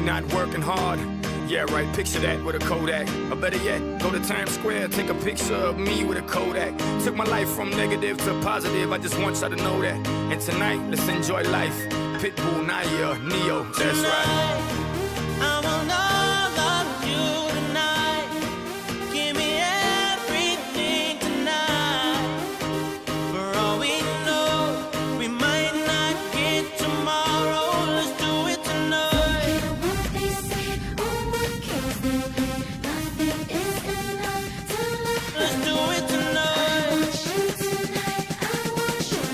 not working hard. Yeah, right, picture that with a Kodak. Or better yet, go to Times Square, take a picture of me with a Kodak. Took my life from negative to positive, I just want y'all to know that. And tonight, let's enjoy life. Pitbull, Naya, Neo, that's right. I want all of you tonight. Give me everything tonight. For all we know, we might not get tomorrow. Let's do it tonight. What they say, oh, what kills them? Nothing is enough to love. Let's do it tonight. I want you tonight. I want you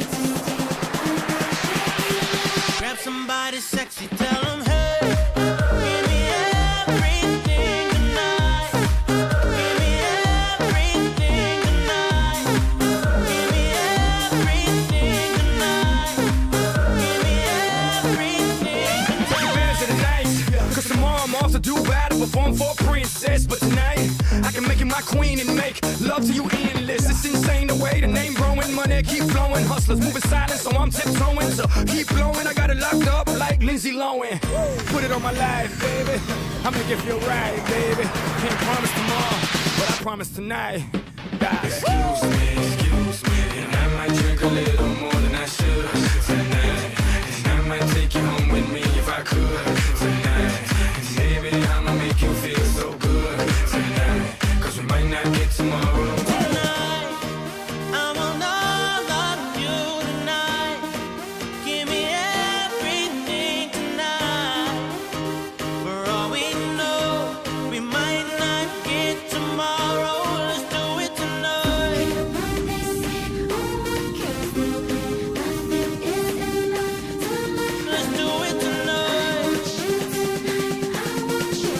to stay. Grab somebody sexy, tell them hey. Give me everything tonight. Give me everything tonight. Give me everything tonight. Give me everything Take advantage of the night, cause tomorrow I'm off to do battle, perform for a princess. But tonight, I can make you my queen and make love to you endless. It's insane the way the name growing, money keep flowing. Hustlers moving silent, so I'm tiptoeing. So keep blowing, I got it locked up like Lindsay Lohan. Put it on my life, baby, I'll make it feel right, baby. Can't promise tomorrow, but I promise tonight. Excuse me, and I might drink a little more than I should tonight. And I might take you home with me if I could tonight. And baby, I'ma make you feel so good tonight. Cause we might not get tomorrow. tonight. I want all of you tonight. Give me everything tonight. For all we know, we might not get tomorrow. Let's do it tonight. What they say, oh, what kills them? Nothing is enough to love. Let's do it tonight. I want you tonight. I want you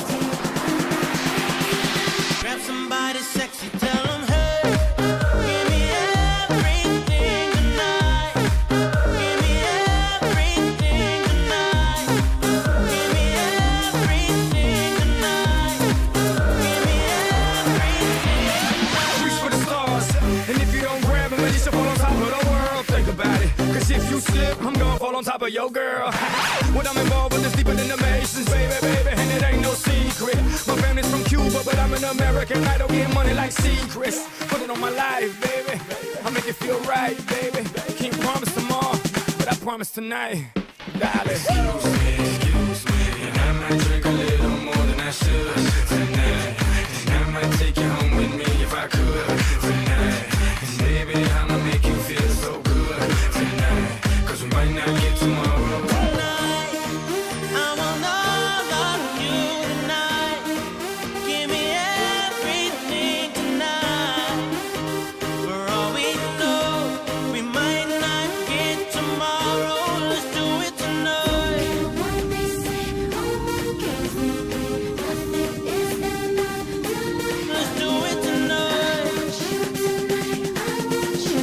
to stay. Grab somebody sexy, tell them hey. Give me everything tonight. Give me everything tonight. Give me everything tonight. Give me everything. Reach for the stars, and if you don't grab them, you should fall on top of the world. Think about it, cause if you slip, I'm gonna fall on top of your girl. What I'm involved with is deeper than the Masons, baby, and it ain't no secret. My family's from Cuba, but I'm an American. I don't get money like secrets. Put it on my life, baby, I'll make it feel right, baby. Can't promise tomorrow, but I promise tonight, darling. Excuse me, and I might drink a little more than I should tonight. And I might take you home with me if I could tonight. And baby, I'ma make you feel so good tonight. Cause we might not get tomorrow. Tonight, I want all of you tonight. Give me everything tonight. For all we know, we might not get tomorrow. Let's do it tonight. What they say, oh, what kills them? Nothing is enough to love. Let's do it tonight. I want you tonight. I want you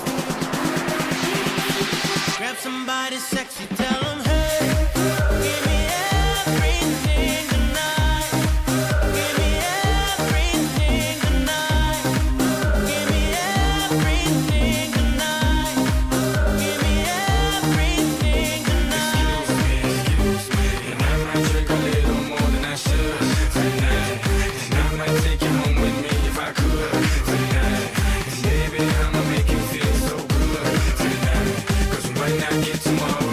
to stay. Grab somebody sexy, tell them hey. Give me everything tonight. Give me everything tonight. Give me everything tonight. Give me everything tonight. Excuse me, and I might drink a little more than I should tonight. And I might take you home with me if I could tonight. And baby, I'ma make you feel so good tonight. Cause we might not get tomorrow.